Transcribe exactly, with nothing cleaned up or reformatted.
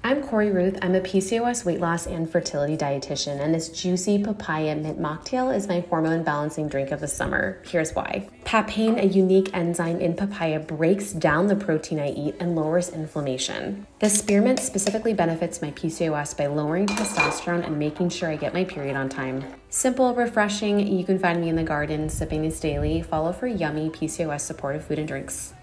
I'm Corey Ruth. I'm a P C O S weight loss and fertility dietitian, and this juicy papaya mint mocktail is my hormone balancing drink of the summer. Here's why. Papain, a unique enzyme in papaya, breaks down the protein I eat and lowers inflammation. The spearmint specifically benefits my P C O S by lowering testosterone and making sure I get my period on time. Simple, refreshing. You can find me in the garden sipping this daily. Follow for yummy P C O S supportive food and drinks.